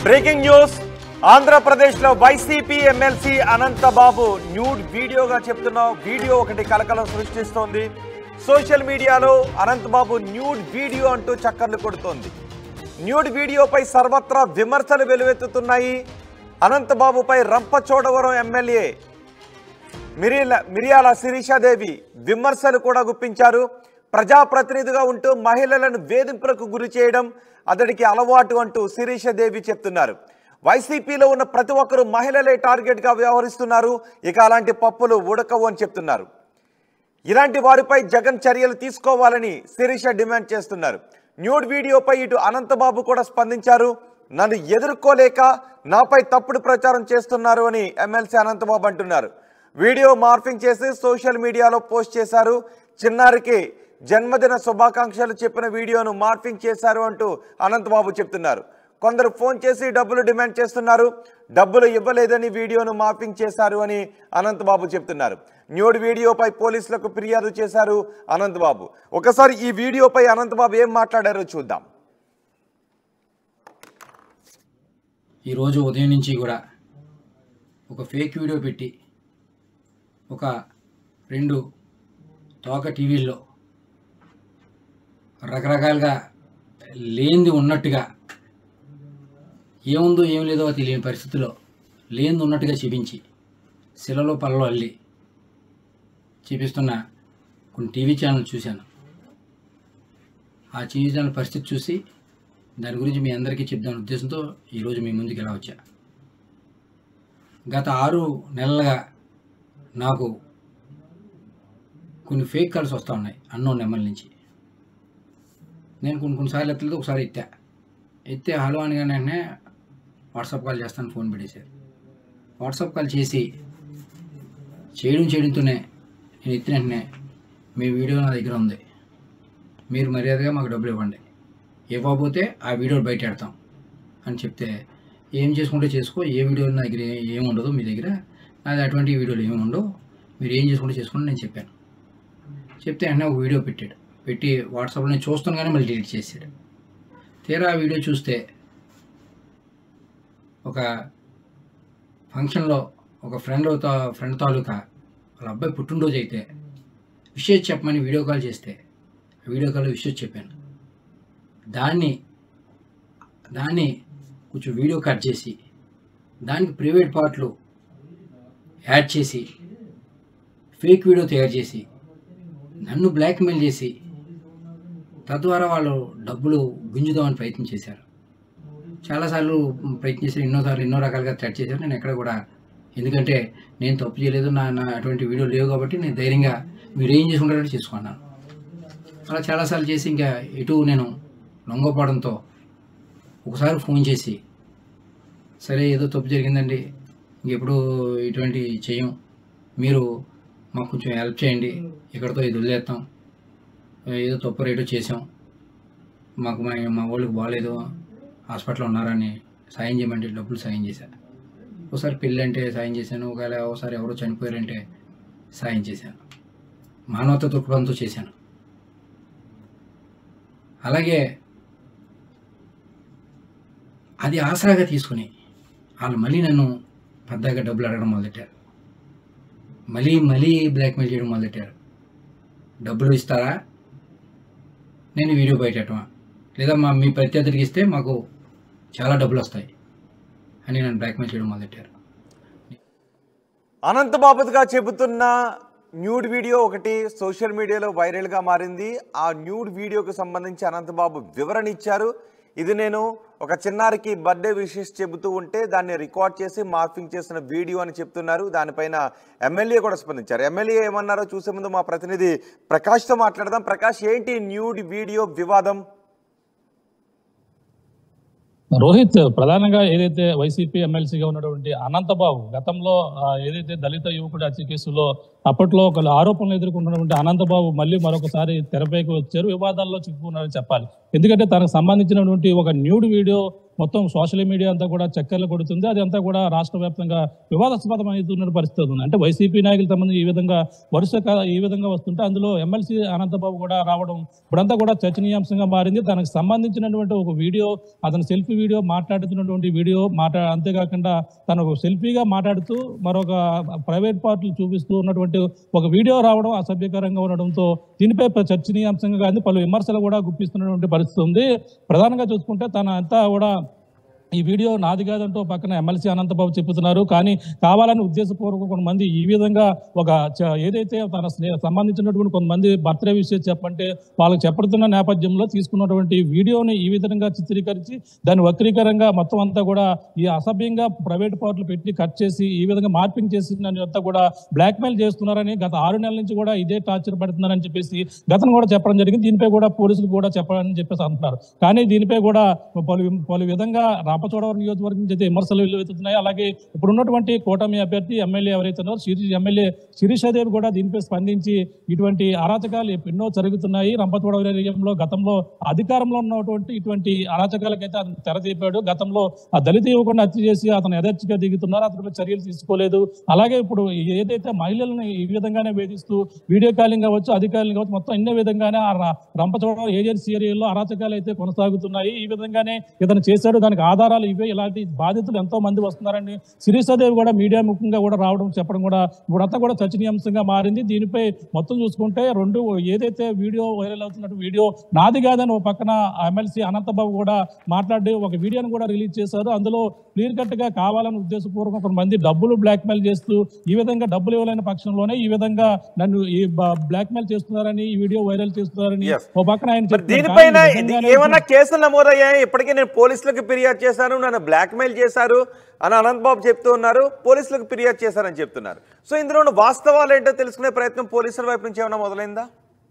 Breaking news ఆంధ్రప్రదేశ్లో YCP MLC Anantha Babu nude వీడియోగా చెప్తున్న వీడియో ఒకటి కలకలం సృష్టిస్తోంది. సోషల్ మీడియాలో అనంతబాబు న్యూడ్ వీడియో అంటూ చక్కర్లు కొడుతోంది. న్యూడ్ వీడియోపై సర్వత్రా విమర్శలు వెలువెత్తుతున్నాయి. అనంతబాబుపై రంపచోడవరం ఎమ్మెల్యే మిరియాల శిరీషాదేవి విమర్శలు కూడా గుప్పించారు. ప్రజాప్రతినిధిగా ఉంటూ మహిళలను వేధింపులకు గురి చేయడం అతడికి అలవాటు అంటూ శిరీషాదేవి చెప్తున్నారు. వైసీపీలో ఉన్న ప్రతి ఒక్కరూ మహిళలే టార్గెట్గా వ్యవహరిస్తున్నారు, ఇక అలాంటి పప్పులు ఉడకవు అని చెప్తున్నారు. ఇలాంటి వారిపై జగన్ చర్యలు తీసుకోవాలని శిరీష డిమాండ్ చేస్తున్నారు. న్యూడ్ వీడియోపై ఇటు అనంతబాబు కూడా స్పందించారు. నన్ను ఎదుర్కోలేక నాపై తప్పుడు ప్రచారం చేస్తున్నారు అని ఎమ్మెల్సీ అనంతబాబు అంటున్నారు. వీడియో మార్ఫింగ్ చేసి సోషల్ మీడియాలో పోస్ట్ చేశారు. చిన్నారికి జన్మదిన శుభాకాంక్షలు చెప్పిన వీడియోను మార్ఫింగ్ చేశారు అంటూ అనంతబాబు చెప్తున్నారు. కొందరు ఫోన్ చేసి డబ్బులు డిమాండ్ చేస్తున్నారు. డబ్బులు ఇవ్వలేదని వీడియోను మార్ఫింగ్ చేశారు అని అనంతబాబు చెప్తున్నారు. న్యూడ్ వీడియోపై పోలీసులకు ఫిర్యాదు చేశారు అనంతబాబు. ఒకసారి ఈ వీడియోపై అనంతబాబు ఏం మాట్లాడారో చూద్దాం. ఈరోజు ఉదయం నుంచి కూడా ఒక ఫేక్ వీడియో పెట్టి ఒక 2 తోక టీవీల్లో రకరకాలుగా లేనిది ఉన్నట్టుగా, ఏముందో ఏం లేదో తెలియని పరిస్థితిలో లేనిది ఉన్నట్టుగా చూపించి శిలలో పళ్ళలో అల్లి చూపిస్తున్న కొన్ని టీవీ ఛానల్ చూశాను. ఆ టీవీ ఛానల్ పరిస్థితి చూసి దాని గురించి మీ అందరికీ చెప్దాని ఉద్దేశంతో ఈరోజు మీ ముందుకు ఎలా వచ్చా. గత 6 నెలలుగా నాకు కొన్ని ఫేక్ కాల్స్ వస్తూ ఉన్నాయి అన్నోన్ నెంబర్ నుంచి. నేను కొన్నిసార్లు ఎత్తలేదు, ఒకసారి ఎత్తే హలో అనగానే వెంటనే వాట్సాప్ కాల్ చేస్తాను ఫోన్ పెట్టేశారు. వాట్సాప్ కాల్ చేయడంతోనే నేను ఎత్తిన వెంటనే మీ వీడియో నా దగ్గర ఉంది, మీరు మర్యాదగా మాకు డబ్బులు ఇవ్వండి, ఇవ్వకపోతే ఆ వీడియో బయట పెడతాం అని చెప్తే, ఏం చేసుకుంటే చేసుకో, ఏ వీడియో నా దగ్గర ఏముండదు, మీ దగ్గర నాది అటువంటి వీడియోలు ఏమి ఉండవు, మీరు ఏం చేసుకుంటే చేసుకోండి నేను చెప్పాను. చెప్తే వెంటనే ఒక వీడియో పెట్టి వాట్సాప్లో నేను చూస్తాను కానీ మళ్ళీ డిలీట్ చేశాడు. తీరా ఆ వీడియో చూస్తే ఒక ఫంక్షన్లో ఒక ఫ్రెండ్ తాలూకా వాళ్ళ అబ్బాయి పుట్టినరోజు అయితే విషయం చెప్పమని వీడియో కాల్ చేస్తే వీడియో కాల్లో విషయం చెప్పాను. దాన్ని కొంచెం వీడియో కట్ చేసి దానికి ప్రైవేట్ పార్ట్లు యాడ్ చేసి ఫేక్ వీడియో తయారు చేసి నన్ను బ్లాక్మెయిల్ చేసి తద్వారా వాళ్ళు డబ్బులు గుంజుదామని ప్రయత్నం చేశారు. చాలాసార్లు ప్రయత్నం చేశారు, ఎన్నో రకాలుగా థ్రెట్ చేశారు. నేను ఎక్కడ కూడా, ఎందుకంటే నేను తప్పు చేయలేదు, నా అటువంటి వీడియో లేవు కాబట్టి నేను ధైర్యంగా మీరు ఏం చేసుకుంటారంటే చేసుకున్నాను. అలా చాలాసార్లు చేసి ఇంకా ఇటు నేను లొంగపోవడంతో ఒకసారి ఫోన్ చేసి, సరే ఏదో తప్పు జరిగిందండి, ఇంకెప్పుడు ఇటువంటి చేయం, మీరు మాకు కొంచెం హెల్ప్ చేయండి, ఇక్కడితో ఇది వదిలేస్తాం, ఏదో తప్పు రేటో చేసాం, మాకు మా వాళ్ళకి బాగాలేదు, హాస్పిటల్లో ఉన్నారని సాయం చేయమంటే డబ్బులు సాయం చేశాను. ఒకసారి పెళ్ళి అంటే సాయం చేశాను, ఒకసారి ఎవరో చనిపోయారంటే సాయం చేశాను, మానవత దృక్పథంతో చేశాను. అలాగే అది ఆసరాగా తీసుకుని వాళ్ళు మళ్ళీ నన్ను పెద్దగా డబ్బులు అడగడం మొదలెట్టారు, మళ్ళీ బ్లాక్మెయిల్ చేయడం మొదలెట్టారు. డబ్బులు ఇస్తారా, నేను వీడియో బయటమా, లేదా మీ ప్రత్యర్థికి ఇస్తే మాకు చాలా డబ్బులు వస్తాయి అని నన్ను బ్లాక్మెయిల్ చేయడం మొదలెట్టారు. అనంతబాబుగా చెబుతున్న న్యూడ్ వీడియో ఒకటి సోషల్ మీడియాలో వైరల్గా మారింది. ఆ న్యూడ్ వీడియోకు సంబంధించి అనంతబాబు వివరణ ఇచ్చారు. ఇది నేను ఒక చిన్నారికి బర్త్డే విషెస్ చెబుతూ ఉంటే దాన్ని రికార్డ్ చేసి మార్ఫింగ్ చేసిన వీడియో అని చెప్తున్నారు. దానిపైన ఎమ్మెల్యే కూడా స్పందించారు. ఎమ్మెల్యే ఏమన్నారో చూసే ముందు మా ప్రతినిధి ప్రకాష్తో మాట్లాడదాం. ప్రకాష్, ఏంటి న్యూడ్ వీడియో వివాదం? రోహిత్, ప్రధానంగా ఏదైతే వైసీపీ ఎమ్మెల్సీగా ఉన్నటువంటి అనంతబాబు గతంలో ఏదైతే దళిత యువకుడి హత్య కేసులో అప్పట్లో ఒక ఆరోపణలు ఎదుర్కొన్నటువంటి అనంతబాబు మళ్ళీ మరొకసారి తెరపైకి వచ్చారు, వివాదాల్లో చిక్కుకున్నారని చెప్పాలి. ఎందుకంటే తనకు సంబంధించినటువంటి ఒక న్యూడ్ వీడియో మొత్తం సోషల్ మీడియా అంతా కూడా చక్కర్లు కొడుతుంది. అది అంతా కూడా రాష్ట్ర వ్యాప్తంగా వివాదాస్పదం అవుతున్న పరిస్థితి ఉంది. అంటే వైసీపీ నాయకుల సంబంధించి ఈ విధంగా ఈ విధంగా వస్తుంటే అందులో ఎమ్మెల్సీ అనంతబాబు కూడా రావడం ఇప్పుడంతా కూడా చర్చనీయాంశంగా మారింది. తనకు సంబంధించినటువంటి ఒక వీడియో, అతను సెల్ఫీ వీడియో మాట్లాడుతున్నటువంటి వీడియో అంతేకాకుండా తను సెల్ఫీగా మాట్లాడుతూ మరొక ప్రైవేట్ పార్టీలు చూపిస్తూ ఉన్నటువంటి ఒక వీడియో రావడం అసభ్యకరంగా ఉండడంతో దీనిపై చర్చనీయాంశంగా కానీ పలు విమర్శలు కూడా గుప్పిస్తున్నటువంటి పరిస్థితి ఉంది. ప్రధానంగా చూసుకుంటే తన అంతా కూడా ఈ వీడియో నాది కాదంటూ పక్కన ఎమ్మెల్సీ అనంతబాబు చెప్తున్నారు. కానీ కావాలని ఉద్దేశపూర్వక కొంతమంది ఈ విధంగా ఏదైతే తన సంబంధించినటువంటి కొంతమంది బర్త్డే విషయం చెప్పంటే వాళ్ళకి చెప్పడుతున్న నేపథ్యంలో తీసుకున్నటువంటి వీడియోని ఈ విధంగా చిత్రీకరించి దాన్ని వక్రీకరంగా మొత్తం అంతా కూడా ఈ అసభ్యంగా ప్రైవేట్ పార్టీలు పెట్టి కట్ చేసి ఈ విధంగా మార్పింగ్ చేసి అంతా కూడా బ్లాక్మెయిల్ చేస్తున్నారని గత 6 నెలల నుంచి కూడా ఇదే టార్చర్ పడుతున్నారని చెప్పేసి గతంలో కూడా చెప్పడం జరిగింది. దీనిపై కూడా పోలీసులు కూడా చెప్పాలని చెప్పేసి అంటున్నారు. కానీ దీనిపై కూడా పలు విధంగా రంపచోడవరం నియోజకవర్గం నుంచి అయితే విమర్శలు వెల్లువెత్తుతున్నాయి. అలాగే ఇప్పుడున్నటువంటి కూటమి అభ్యర్థి ఎమ్మెల్యే ఎవరైతే ఉన్నారో ఎమ్మెల్యే శిరీషాదేవి కూడా దీనిపై స్పందించి ఇటువంటి అరాచకాలు ఎన్నో జరుగుతున్నాయి రంపచోడవరం ఏరియాలో, గతంలో అధికారంలో ఉన్నటువంటి ఇటువంటి అరాచకాలకైతే అతను తెరతీపాడు. గతంలో ఆ దళిత యువకుడిని హత్య చేసి అతను యథేచ్ఛగా దిగుతున్నారు, అతనిపై చర్యలు తీసుకోలేదు. అలాగే ఇప్పుడు ఏదైతే మహిళలను ఈ విధంగానే వేధిస్తూ వీడియో కాలింగ్ కావచ్చు, అధికారులు కావచ్చు, మొత్తం ఇన్న విధంగానే ఆ రంపచోడవరం ఏజెన్సీ ఏరియాలో అరాచకాలు అయితే కొనసాగుతున్నాయి. ఈ విధంగానే ఇతను చేశాడు, దానికి ఆధారాలు ఇవే, ఇలాంటి బాధితులు ఎంతో మంది వస్తున్నారని శిరీషాదేవి కూడా మీడియా ముఖంగా కూడా రావడం చెప్పడం కూడా ఇప్పుడంతా కూడా చర్చనీయాంశంగా మారింది. దీనిపై మొత్తం చూసుకుంటే ఏదైతే వీడియో వైరల్ అవుతున్నట్టు వీడియో నాది కాదని ఒక పక్కన ఎమ్మెల్సీ అనంతబాబు కూడా మాట్లాడి ఒక వీడియోను కూడా రిలీజ్ చేశారు. అందులో క్లియర్ కట్ గా కావాలని ఉద్దేశపూర్వక కొంతమంది డబ్బులు బ్లాక్మెయిల్ చేస్తూ ఈ విధంగా డబ్బులు ఇవ్వలేని పక్షంలోనే ఈ విధంగా నన్ను ఈ బ్లాక్మెయిల్ చేస్తున్నారని, ఈ వీడియో వైరల్ చేస్తున్నారని ఒక పక్కన ఆయన దీనిపైన ఏమన్నా కేసులు నమోదయ్యాయి? ఇప్పటికే నేను పోలీసులకు ఫిర్యాదు చేశాను, నన్ను బ్లాక్మెయిల్ చేశారు అని అనంతబాబు చెప్తూ ఉన్నారు, పోలీసులకు ఫిర్యాదు చేశారని చెప్తున్నారు. సో ఇందులో ఉన్న వాస్తవాలు ఏంటో తెలుసుకునే ప్రయత్నం పోలీసుల వైపు నుంచి ఏమైనా మొదలైందా?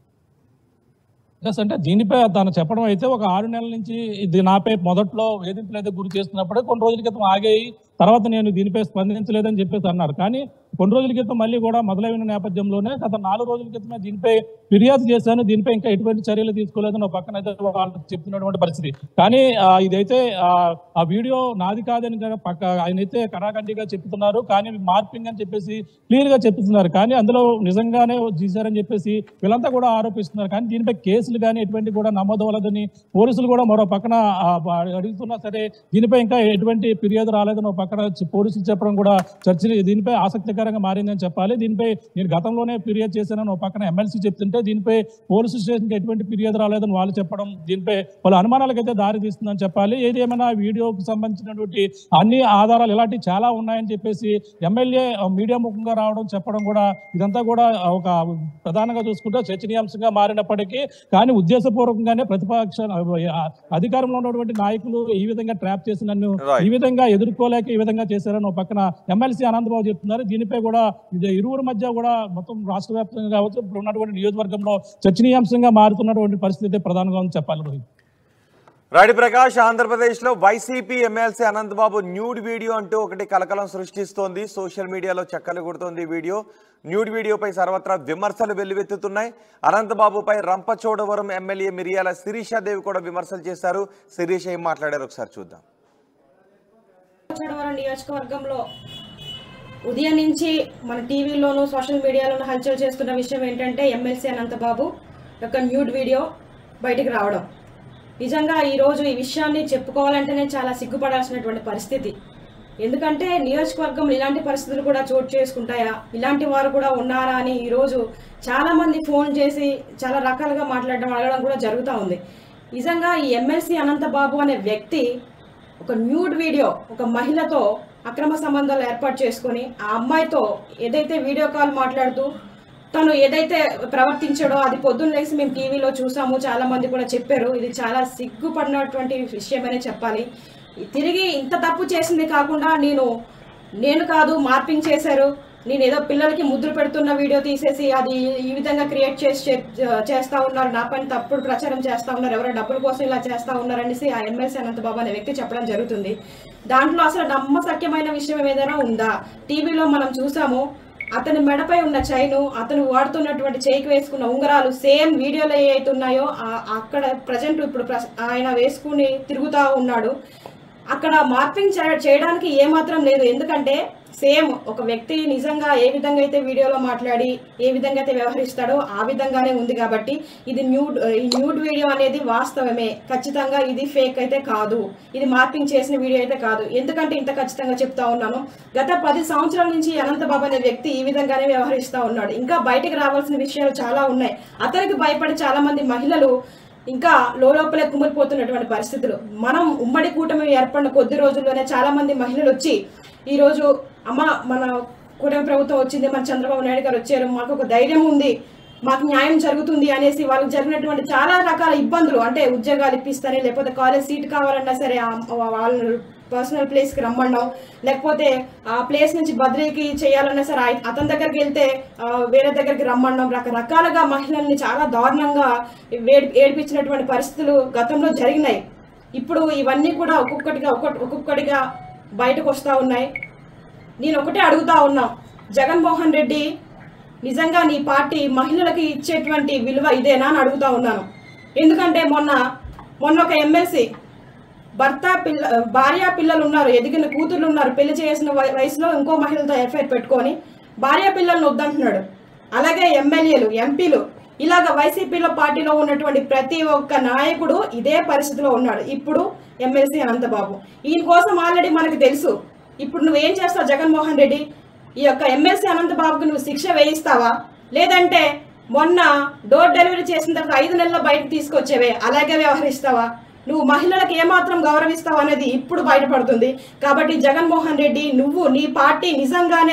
అంటే దీనిపై తను చెప్పడం అయితే ఒక 6 నెలల నుంచి ఇది నాపై మొదట్లో వేధింపులు అయితే గురి చేస్తున్నప్పుడే కొన్ని రోజుల క్రితం ఆగాయి, తర్వాత నేను దీనిపై స్పందించలేదని చెప్పేసి అన్నారు. కానీ కొన్ని రోజుల క్రితం మళ్ళీ కూడా మొదలైన నేపథ్యంలోనే గత 4 రోజుల క్రితమే దీనిపై ఫిర్యాదు చేశాను, దీనిపై ఇంకా ఎటువంటి చర్యలు తీసుకోలేదని ఒక పక్కన అయితే వాళ్ళు చెప్తున్నటువంటి పరిస్థితి. కానీ ఇదైతే ఆ వీడియో నాది కాదని ఆయన అయితే కరాఖండిగా చెప్తున్నారు. కానీ మార్పింగ్ అని చెప్పేసి క్లియర్ గా చెప్తున్నారు. కానీ అందులో నిజంగానే చేశారని చెప్పేసి వీళ్ళంతా కూడా ఆరోపిస్తున్నారు. కానీ దీనిపై కేసులు కానీ ఎటువంటి కూడా నమోదవలేదని పోలీసులు కూడా మరో పక్కన అడుగుతున్నా సరే దీనిపై ఇంకా ఎటువంటి ఫిర్యాదు రాలేదని ఒక పక్కన పోలీసులు చెప్పడం కూడా చర్చలు దీనిపై ఆసక్తికరంగా మారిందని చెప్పాలి. దీనిపై నేను గతంలోనే ఫిర్యాదు చేశానని ఒక పక్కన ఎమ్మెల్సీ చెప్తుంటే దీనిపై పోలీసు స్టేషన్కి ఎటువంటి ఫిర్యాదు రాలేదని వాళ్ళు చెప్పడం దీనిపై పలు అనుమానాలకైతే దారి తీస్తుందని చెప్పాలి. ఏది ఏమైనా వీడియోకి సంబంధించినటువంటి అన్ని ఆధారాలు ఇలాంటివి చాలా ఉన్నాయని చెప్పేసి ఎమ్మెల్యే మీడియా ముఖంగా రావడం చెప్పడం కూడా ఇదంతా కూడా ఒక ప్రధానంగా చూసుకుంటే చర్చనీయాంశంగా మారినప్పటికీ కానీ ఉద్దేశపూర్వకంగానే ప్రతిపక్ష అధికారంలో ఉన్నటువంటి నాయకులు ఈ విధంగా ట్రాప్ చేసి నన్ను ఈ విధంగా ఎదుర్కోలేక ఈ విధంగా చేశారని ఒక పక్కన ఎమ్మెల్సీ అనంతబాబు చెప్తున్నారు. దీనిపై కూడా ఇరువురి మధ్య కూడా మొత్తం రాష్ట్ర వ్యాప్తంగా కావచ్చు ఇప్పుడు ఉన్నటువంటి నియోజకవర్గంలో చర్చనీయాంశంగా మారుతున్నటువంటి పరిస్థితి ప్రధానంగా ఉంది చెప్పాలి. రోహిత్ రాడి ప్రకాష్, ఆంధ్రప్రదేశ్లో YCP MLC Anantha Babu nude video అంటూ ఒకటి కలకలం సృష్టిస్తోంది. సోషల్ మీడియాలో చక్కలు కొడుతోంది వీడియో. న్యూడ్ వీడియోపై సర్వత్రా విమర్శలు వెల్లువెత్తుతున్నాయి. అనంతబాబుపై రంపచోడవరం ఎమ్మెల్యే మిరియాల శిరీషాదేవి కూడా విమర్శలు చేశారు. శిరీష ఏం మాట్లాడారు ఒకసారి చూద్దాం. రంపచోడవరం నియోజకవర్గంలో ఉదయం నుంచి మన టీవీలోను సోషల్ మీడియాలోను హల్చల్ చేస్తున్న విషయం ఏంటంటే ఎమ్మెల్సీ అనంతబాబు యొక్క న్యూడ్ వీడియో బయటకు రావడం. నిజంగా ఈరోజు ఈ విషయాన్ని చెప్పుకోవాలంటేనే చాలా సిగ్గుపడాల్సినటువంటి పరిస్థితి. ఎందుకంటే నియోజకవర్గంలో ఇలాంటి పరిస్థితులు కూడా చోటు చేసుకుంటాయా, ఇలాంటి వారు కూడా ఉన్నారా అని ఈరోజు చాలామంది ఫోన్ చేసి చాలా రకాలుగా మాట్లాడడం అడగడం కూడా జరుగుతూ ఉంది. నిజంగా ఈ ఎమ్మెల్సీ అనంతబాబు అనే వ్యక్తి ఒక న్యూడ్ వీడియో ఒక మహిళతో అక్రమ సంబంధాలు ఏర్పాటు చేసుకొని ఆ అమ్మాయితో ఏదైతే వీడియో కాల్ మాట్లాడుతూ తను ఏదైతే ప్రవర్తించాడో అది పొద్దున్న లేసి మేము టీవీలో చూసాము, చాలా మంది కూడా చెప్పారు. ఇది చాలా సిగ్గుపడినటువంటి విషయమనే చెప్పాలి. తిరిగి ఇంత తప్పు చేసింది కాకుండా నేను కాదు మార్పింగ్ చేశారు, నేను ఏదో పిల్లలకి ముద్దులు పెడుతున్న వీడియో తీసేసి అది ఈ విధంగా క్రియేట్ చేస్తా ఉన్నారు, నా పైన తప్పుడు ప్రచారం చేస్తా ఉన్నారు, ఎవరో డబ్బుల కోసం ఇలా చేస్తా ఉన్నారనేసి ఆ ఎమ్మెల్సీ అనంతబాబు అనే వ్యక్తి చెప్పడం జరుగుతుంది. దాంట్లో అసలు నమ్మశక్యమైన విషయం ఏదైనా ఉందా? టీవీలో మనం చూసాము, అతని మెడపై ఉన్న చైను, అతను వాడుతున్నటువంటి చేయికి వేసుకున్న ఉంగరాలు సేమ్ వీడియోలో ఏవైతే ఉన్నాయో అక్కడ ప్రజెంట్ ఇప్పుడు ఆయన వేసుకుని తిరుగుతూ ఉన్నాడు. అక్కడ మార్పింగ్ చేయడానికి ఏమాత్రం లేదు. ఎందుకంటే సేమ్ ఒక వ్యక్తి నిజంగా ఏ విధంగా అయితే వీడియోలో మాట్లాడి ఏ విధంగా అయితే వ్యవహరిస్తాడో ఆ విధంగానే ఉంది. కాబట్టి ఇది న్యూడ్ వీడియో అనేది వాస్తవమే, ఖచ్చితంగా ఇది ఫేక్ అయితే కాదు, ఇది మార్పింగ్ చేసిన వీడియో అయితే కాదు. ఎందుకంటే ఇంత ఖచ్చితంగా చెప్తా ఉన్నాను, గత 10 సంవత్సరాల నుంచి అనంతబాబు అనే వ్యక్తి ఈ విధంగానే వ్యవహరిస్తూ ఉన్నాడు. ఇంకా బయటకు రావాల్సిన విషయాలు చాలా ఉన్నాయి. అతనికి భయపడి చాలా మంది మహిళలు ఇంకా లోపలే కుమిలిపోతున్నటువంటి పరిస్థితులు. మనం ఉమ్మడి కూటమి ఏర్పడిన కొద్ది రోజుల్లోనే చాలా మంది మహిళలు వచ్చి ఈరోజు అమ్మ మన కూటమి ప్రభుత్వం వచ్చింది, మన చంద్రబాబు నాయుడు గారు వచ్చారు, మాకు ఒక ధైర్యం ఉంది, మాకు న్యాయం జరుగుతుంది అనేసి వాళ్ళకి జరిగినటువంటి చాలా రకాల ఇబ్బందులు, అంటే ఉద్యోగాలు ఇప్పిస్తారని, లేకపోతే కాలేజ్ సీట్ కావాలన్నా సరే వాళ్ళు పర్సనల్ ప్లేస్కి రమ్మన్నాం, లేకపోతే ఆ ప్లేస్ నుంచి బదిలీకి చేయాలన్నా సరే అతని దగ్గరికి వెళ్తే వేరే దగ్గరికి రమ్మన్నాం. రకరకాలుగా మహిళల్ని చాలా దారుణంగా ఏడిపించినటువంటి పరిస్థితులు గతంలో జరిగినాయి. ఇప్పుడు ఇవన్నీ కూడా ఒక్కొక్కటిగా బయటకు వస్తూ ఉన్నాయి. నేను ఒకటే అడుగుతా ఉన్నా, జగన్మోహన్ రెడ్డి నిజంగా నీ పార్టీ మహిళలకి ఇచ్చేటువంటి విలువ ఇదేనా అని అడుగుతా ఉన్నాను. ఎందుకంటే మొన్న ఒక ఎమ్మెల్సీ భార్య పిల్లలు ఉన్నారు, ఎదిగిన కూతుర్లు ఉన్నారు, పెళ్లి చేసిన వయసులో ఇంకో మహిళలతో ఎఫ్ఐఆర్ పెట్టుకొని భార్య పిల్లలను వద్దంటున్నాడు. అలాగే ఎమ్మెల్యేలు, ఎంపీలు, ఇలాగ వైసీపీలో పార్టీలో ఉన్నటువంటి ప్రతి ఒక్క నాయకుడు ఇదే పరిస్థితిలో ఉన్నాడు. ఇప్పుడు ఎమ్మెల్సీ అనంతబాబు, ఈయన కోసం ఆల్రెడీ మనకు తెలుసు. ఇప్పుడు నువ్వేం చేస్తావు జగన్మోహన్ రెడ్డి? ఈ యొక్క ఎమ్మెల్సీ అనంతబాబుకి నువ్వు శిక్ష వేయిస్తావా, లేదంటే మొన్న డోర్ డెలివరీ చేసిన తర్వాత 5 నెలల్లో బయటకు తీసుకొచ్చేవే అలాగే వ్యవహరిస్తావా? నువ్వు మహిళలకు ఏమాత్రం గౌరవిస్తావు అనేది ఇప్పుడు బయటపడుతుంది. కాబట్టి జగన్మోహన్ రెడ్డి, నువ్వు నీ పార్టీ నిజంగానే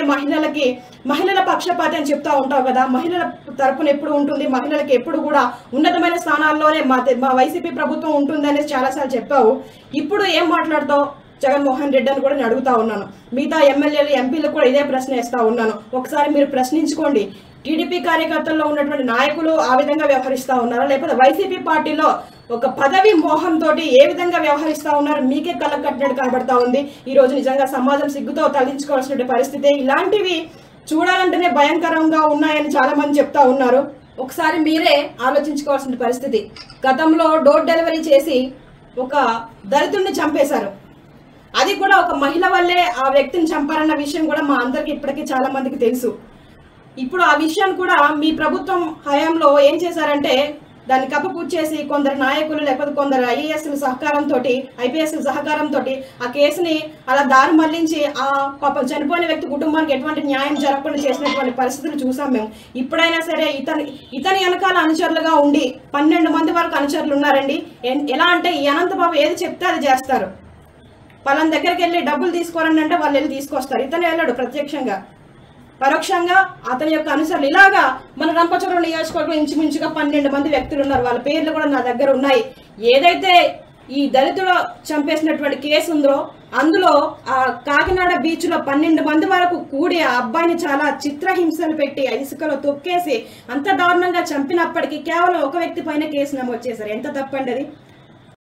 మహిళల పక్షపాతి అని చెప్తా ఉంటావు కదా, మహిళల తరపున ఎప్పుడు ఉంటుంది, మహిళలకు ఎప్పుడు కూడా ఉన్నతమైన స్థానాల్లోనే మా వైసీపీ ప్రభుత్వం ఉంటుంది అనేసి చాలాసార్లు చెప్పావు. ఇప్పుడు ఏం మాట్లాడతావు జగన్మోహన్ రెడ్డి అని కూడా నేను అడుగుతా ఉన్నాను. మిగతా ఎమ్మెల్యేలు, ఎంపీలకు కూడా ఇదే ప్రశ్న వేస్తా ఉన్నాను. ఒకసారి మీరు ప్రశ్నించుకోండి. టీడీపీ కార్యకర్తల్లో ఉన్నటువంటి నాయకులు ఆ విధంగా వ్యవహరిస్తూ ఉన్నారా, లేకపోతే వైసీపీ పార్టీలో ఒక పదవి మోహంతో ఏ విధంగా వ్యవహరిస్తూ ఉన్నారు మీకే కళ్ళకు కట్టినట్టు కనబడతా ఉంది. ఈ రోజు నిజంగా సమాజం సిగ్గుతో తలదించుకోవాల్సిన పరిస్థితి. ఇలాంటివి చూడాలంటేనే భయంకరంగా ఉన్నాయని చాలా మంది చెప్తా ఉన్నారు. ఒకసారి మీరే ఆలోచించుకోవాల్సిన పరిస్థితి. గతంలో డోర్ డెలివరీ చేసి ఒక దళితుడిని చంపేశారు. అది కూడా ఒక మహిళ వల్లే ఆ వ్యక్తిని చంపారన్న విషయం కూడా మా అందరికి ఇప్పటికీ చాలా మందికి తెలుసు. ఇప్పుడు ఆ విషయాన్ని కూడా మీ ప్రభుత్వం హయాంలో ఏం చేశారంటే దాన్ని కప్పపూర్తి చేసి కొందరు నాయకులు లేకపోతే కొందరు ఐఏఎస్ల సహకారంతో, ఐపీఎస్ల సహకారంతో ఆ కేసుని అలా దారి మళ్లించి ఆ పాపం చనిపోయిన వ్యక్తి కుటుంబానికి ఎటువంటి న్యాయం జరగకుండా చేసినటువంటి పరిస్థితులు చూసాం మేము. ఇప్పుడైనా సరే ఇతని వెనకాల అనుచరులుగా ఉండి 12 మంది వరకు అనుచరులు ఉన్నారండి. ఎలా అంటే ఈ అనంతబాబు ఏది చెప్తే అది చేస్తారు. వాళ్ళని దగ్గరికి వెళ్ళి డబ్బులు తీసుకోరండి అంటే వాళ్ళు వెళ్ళి తీసుకొస్తారు. ఇతను వెళ్ళాడు ప్రత్యక్షంగా, పరోక్షంగా అతని యొక్క అనుసరులు. ఇలాగా మన రంపచోడవరం నియోజకవర్గంలో ఇంచుమించుగా 12 మంది వ్యక్తులు ఉన్నారు. వాళ్ళ పేర్లు కూడా నా దగ్గర ఉన్నాయి. ఏదైతే ఈ దళితుడు చంపేసినటువంటి కేసు ఉందో అందులో ఆ కాకినాడ బీచ్ లో 12 మంది వరకు కూడి ఆ అబ్బాయిని చాలా చిత్రహింసలు పెట్టి ఇసుకలో తొక్కేసి అంత దారుణంగా చంపినప్పటికీ కేవలం ఒక వ్యక్తి పైన కేసు నమోదు చేశారు. ఎంత తప్పండి అది?